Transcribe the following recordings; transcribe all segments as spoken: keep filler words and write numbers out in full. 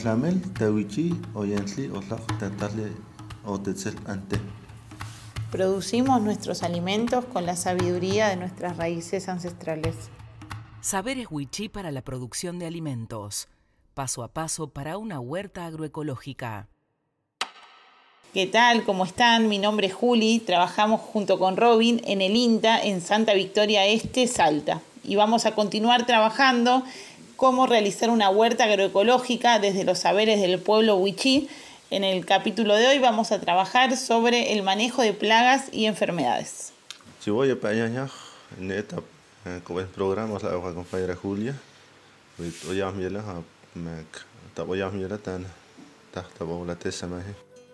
Otlamel, Tawichi, Oyentli, Otlaj, Tatarle, Otetzel, Ante. Producimos nuestros alimentos con la sabiduría de nuestras raíces ancestrales. Saberes Wichí para la producción de alimentos. Paso a paso para una huerta agroecológica. ¿Qué tal? ¿Cómo están? Mi nombre es Juli. Trabajamos junto con Robin en el INTA en Santa Victoria Este, Salta. Y vamos a continuar trabajando cómo realizar una huerta agroecológica desde los saberes del pueblo Wichí. En el capítulo de hoy vamos a trabajar sobre el manejo de plagas y enfermedades. Si voy a pañaña, en esta, como el programa, la hoja compañera Julia, hoy a mi la, me, voy a mi la tan, tan, tan, la tesa más.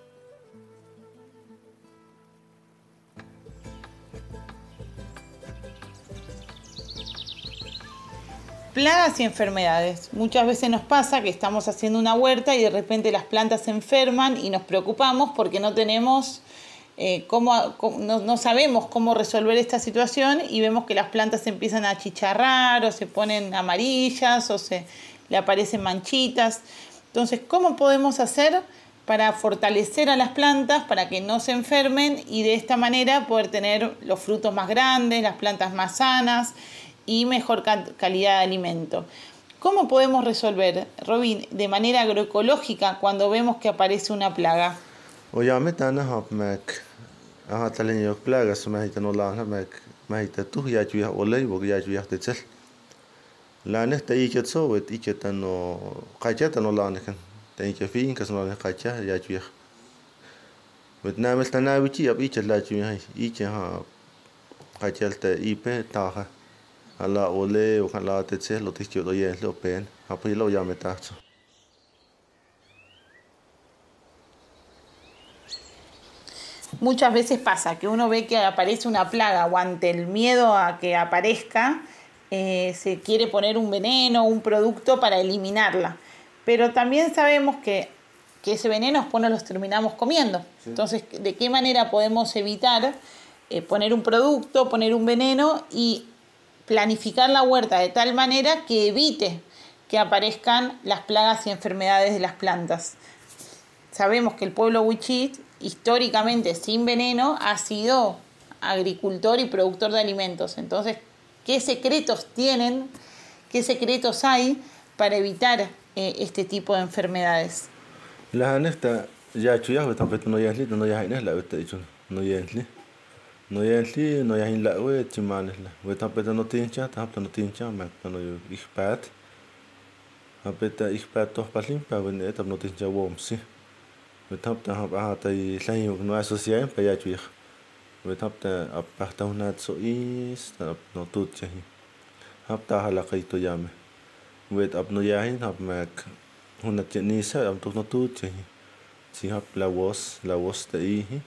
Plagas y enfermedades. Muchas veces nos pasa que estamos haciendo una huerta y de repente las plantas se enferman y nos preocupamos porque no tenemos, eh, cómo, no, no sabemos cómo resolver esta situación y vemos que las plantas se empiezan a achicharrar o se ponen amarillas o se le aparecen manchitas. Entonces, ¿cómo podemos hacer para fortalecer a las plantas para que no se enfermen y de esta manera poder tener los frutos más grandes, las plantas más sanas y mejor calidad de alimento? ¿Cómo podemos resolver, Robin, de manera agroecológica cuando vemos que aparece una plaga? Oye, me están a mek, a taleño plagas, me hitan o la mek, me hitan tú ya chuya o ley, porque ya chuya te chel. La nesta y que so, et y que tan o cacheta no la nekan, ten que fin, que son la cacha, ya chuya. Bet na me están a bichi, a bichi la chuya, y que ha cacheta y pe taja. A la ole o la tetse lo ticho do yen lo pen apo lo ya metacho. Muchas veces pasa que uno ve que aparece una plaga o ante el miedo a que aparezca eh, se quiere poner un veneno, un producto para eliminarla, pero también sabemos que, que ese veneno después nos los terminamos comiendo. Sí. Entonces, ¿de qué manera podemos evitar eh, poner un producto, poner un veneno y planificar la huerta de tal manera que evite que aparezcan las plagas y enfermedades de las plantas? Sabemos que el pueblo Wichí, históricamente sin veneno, ha sido agricultor y productor de alimentos. Entonces, ¿qué secretos tienen, qué secretos hay para evitar eh, este tipo de enfermedades? La nesta ya chuya, tampoco no ya es no ya es la vete dicho, no ya es no ya es no ya es la we chimanes la we tampoco no tiene chat tampoco no tiene chat me no yo expat apeta expat todos palim para venir tampoco no tiene chat wom sí we tampoco hasta y la yo no asocia para ya chuya we tampoco aparte una so is no tu chahi hasta hala kaito llame we tampoco no ya es hab me una chenisa tampoco no tu chahi si hab la voz la voz de ahí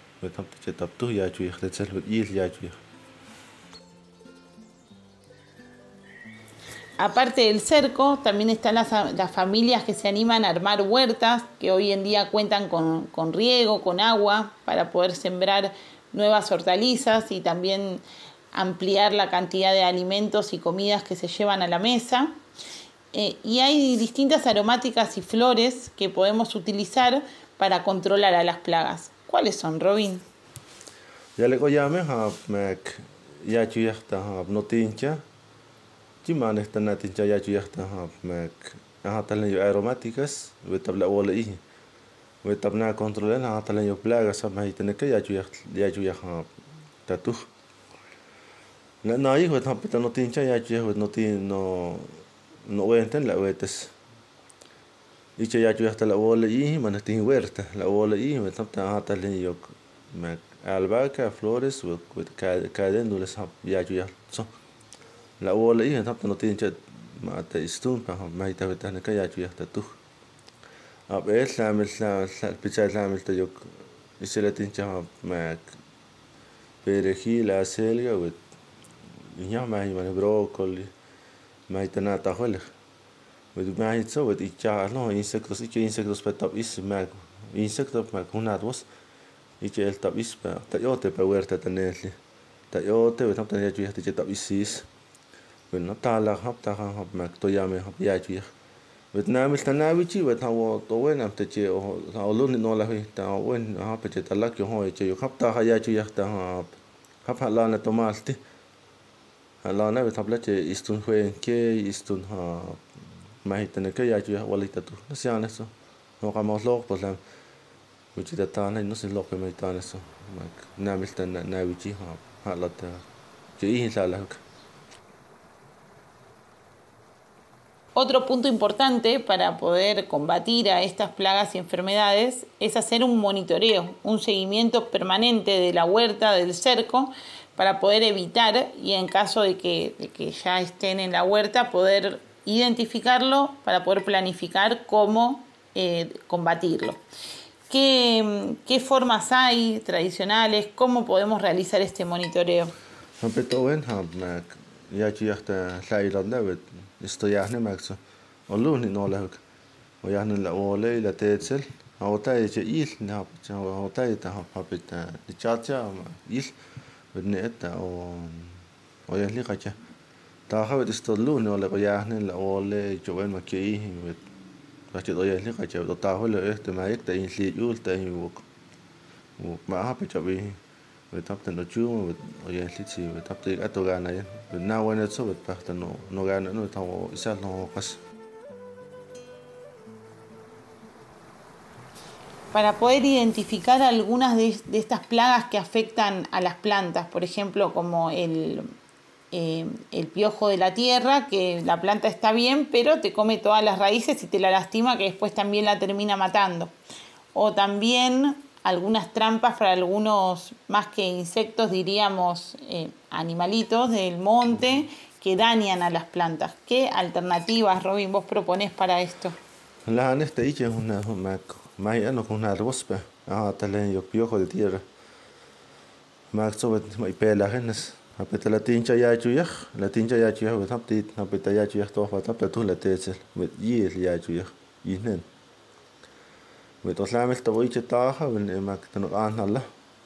Aparte del cerco, también están las, las familias que se animan a armar huertas, que hoy en día cuentan con, con riego, con agua, para poder sembrar nuevas hortalizas y también ampliar la cantidad de alimentos y comidas que se llevan a la mesa. Eh, y hay distintas aromáticas y flores que podemos utilizar para controlar a las plagas. ¿Cuáles son, Robin? Ya le llame a Mac, ya chuyahta a notincha, chiman esta natincha ya chuyahta a Mac, a talenyo aromáticas, vetabla ola y vetabna controlar a talenyo plagas a mahiteneka ya chuyah ya chuyah tatu. La no hijo de tampeta notincha ya chuyah notin no no wenten la wetes. Y que ya chuyahta la ola y manatin huerta, la ola y vetabta a talenyo Mac. Albahaca, flores, cadéndulas, ya ya so. La ola y entonces no tiene chat mata istun pa maita vetana ka ya ya tatu. A ver la mel la la pizza la mel tayok y se la tincha mac perejil, acelga, wet ya mai man brócoli, maita nata huele. Wet mai so wet icha no insectos, icha insectos petap is mac insectos mac unados. Y que el tabis pa tayote pa huerta tenerle tayote we tamta ya chuya te tabisis bueno tala hap ta hap mak to ya me hap ya chuya Vietnam is tanawichi with how to win after che or luni no la ta win hapa che talak yo ho che yo kapta haya chu yachta ha hapa lana tomalti lana with tablet istun huen ke istun ha mahitane ke ya chu walita tu siana so no kamos lok poslam which is tana no sin lok me tana so mak namil tan nawichi ha halata che ihin sala. Otro punto importante para poder combatir a estas plagas y enfermedades es hacer un monitoreo, un seguimiento permanente de la huerta, del cerco, para poder evitar y en caso de que, de que ya estén en la huerta poder identificarlo para poder planificar cómo eh, combatirlo. ¿Qué, ¿Qué formas hay tradicionales? ¿Cómo podemos realizar este monitoreo? Istoyahne maxo oluni no lahuk oyahne la ole la tetsel awta ye il na awta ta hapita chacha il beneta o oyahli qacha ta hawet istoluni ole oyahne la ole joven maki wet qacha oyahli qacha ta hole este maik ta in li yul ta wuk wuk ma hapita bi وتابت إنه تشوم ويهلتي وتابت أتو غانا بناوي نتصو بتبحت إنه إنه غانا إنه تاو يسال إنه قص. Para poder identificar algunas de, de estas plagas que afectan a las plantas, por ejemplo, como el, eh, el piojo de la tierra, que la planta está bien, pero te come todas las raíces y te la lastima, que después también la termina matando. O también algunas trampas para algunos, más que insectos, diríamos eh, animalitos del monte que dañan a las plantas. ¿Qué alternativas, Robin, vos proponés para esto? La nesta iche una mai ano con una rospa ah talen yo piojo de tierra max sobet mai pela genes apeta la tincha ya chuyah la tincha ya chuyah tap tit apeta ya chuyah to fa tap tu la tetsel mit yil ya chuyah yinen mit oslamel to iche taha ben mak tano analla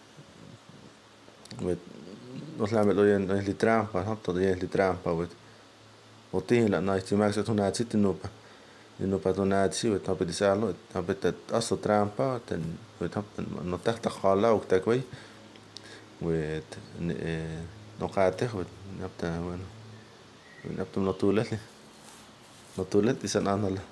mit oslamel oyen li trampa hap to yen li trampa wit otin la na istimax tuna tsitinopa إنه بدوناتي وتابد يسأله تابد أصل ترامبا تن وتابد نتاخد خالا وكتاكوي وت نقاته ونبتا ون ونبتا نطولة نطولة يسأل عن الله.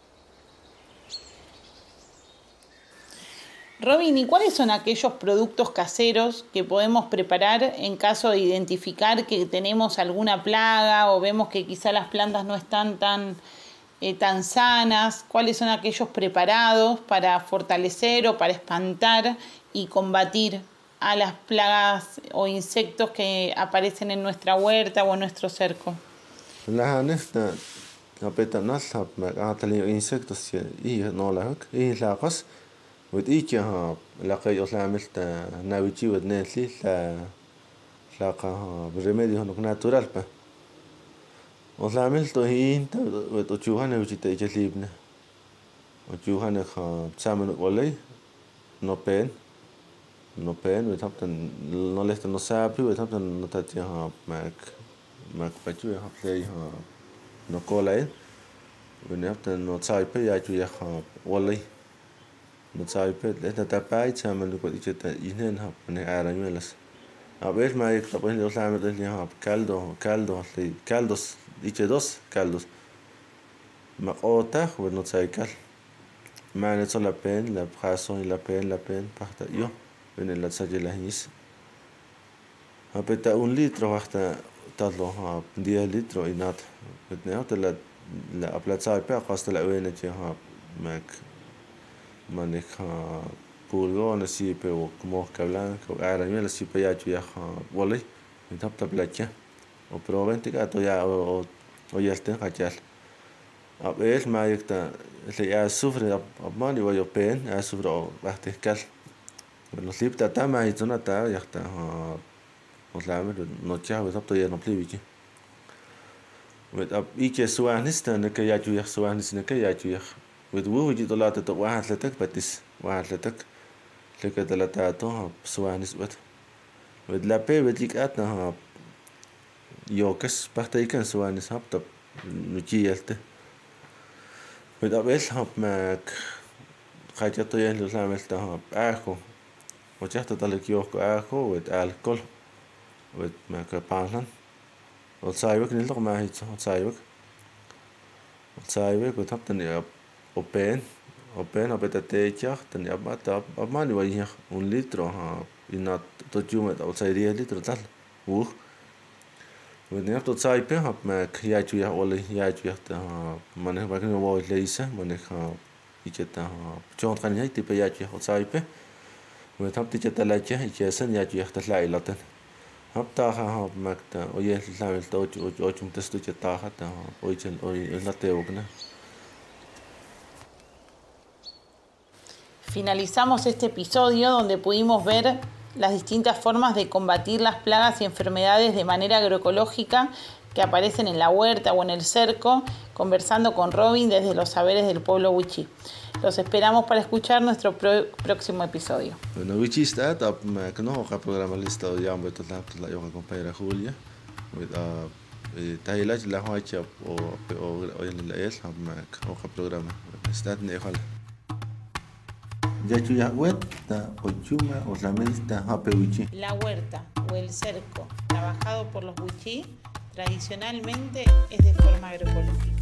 Robin, ¿y cuáles son aquellos productos caseros que podemos preparar en caso de identificar que tenemos alguna plaga o vemos que quizá las plantas no están tan Eh, tan sanas? ¿Cuáles son aquellos preparados para fortalecer o para espantar y combatir a las plagas o insectos que aparecen en nuestra huerta o en nuestro cerco? La nesta apeta nasab atali insectos y no la hak y la qas وديك ها لقي أصلا عملت ناويتي ودنيتلي لا لاقا بالرمادي هناك ناتورال با وصل عملته هين وتشوفنا وجيت جليبنا وتشوفنا خا بسامن ولاي نوبين نوبين وتابتن نولست نصابي وتابتن نتاتيها معك معك بتشوي هبليها نقولاي ونابتن نتصايبي ياجو يخا ولاي نتصايبي لأن تبعي تسامن وقت جت ينهن هب من عارميلس أبيش ما يكتبون لي وصل عملت لي هب كالدو كالدو لي كالدوس dice dos caldos maota bueno saikal man eso la pen la brazo y la pen la pen pasta yo en la salle la his apeta un litro hasta talo ha diez litro y nat betneot la la aplaza pe hasta la vene che ha mac maneja pulgón así pero como que blanco ahora mira así pe ya ya volei y tapta placha o probablemente gato ya o o ya está hachal a ver ma yekta se ya sufre ab mani wa yo pen ya sufre bastante cal bueno slipta ta ma izona ta ya está o la me no chavo tapto ya no plivichi with ab ike suanista ne que ya chu ya suanis ne que ya chu ya with wo ji dolata to wa atletak batis wa atletak le que dolata to suanis with with la pe betik atna يوكس بحتى يكن سواني سابتب نجيلته وتقابل هاب ماك خايتة يهلو لاملتا هاب آخو وجهت تلك يوكو آخو وتالكل وتماك بانلان وتسايبك نلتق ما هيت وتسايبك وتسايبك وتبتني أوبين أوبين أبتتيجا تني أبات أب أبماني ويه un litro ها إن تجوم أو تسايريه لتر تل وه ونيا تسايبه هاب ماك ياجو يا ولا ياجو يا تا منه باكن وول ليسه منه ها يجتا جون كان هي تبي ياجو يا تسايبه وتبتي تلاجه يجسن ياجو يا تطلع لتن هبتاها هاب ماك ويه لامل توج أو أو تستو جتاها تا ويجن أو لاتيوكنا. Finalizamos este episodio donde pudimos ver las distintas formas de combatir las plagas y enfermedades de manera agroecológica que aparecen en la huerta o en el cerco, conversando con Robin desde los saberes del pueblo wichí. Los esperamos para escuchar nuestro pro- próximo episodio. No wichí está, tap me que no ha programa lista ya me to la la yo compañera Julia. With uh tailach la hacha o o o el es ha me que programa. Está ne hala. Yachu ya huerta o chuma o la melista hape wichí. La huerta o el cerco, trabajado por los wichí, tradicionalmente es de forma agroecológica.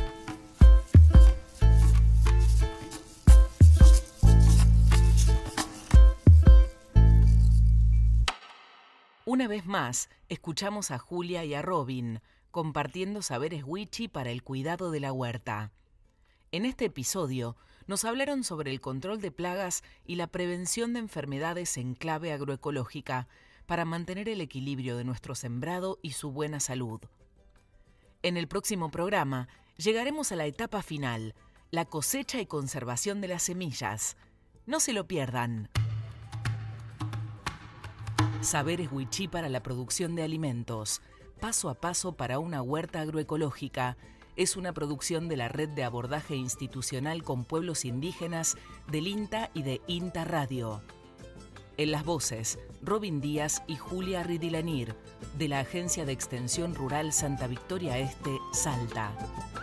Una vez más, escuchamos a Julia y a Robin compartiendo saberes wichí para el cuidado de la huerta. En este episodio nos hablaron sobre el control de plagas y la prevención de enfermedades en clave agroecológica para mantener el equilibrio de nuestro sembrado y su buena salud. En el próximo programa llegaremos a la etapa final, la cosecha y conservación de las semillas. No se lo pierdan. Saberes wichí para la producción de alimentos, paso a paso para una huerta agroecológica, es una producción de la Red de Abordaje Institucional con Pueblos Indígenas del INTA y de INTA Radio. En las voces, Robin Díaz y Julia Ridilanir, de la Agencia de Extensión Rural Santa Victoria Este, Salta.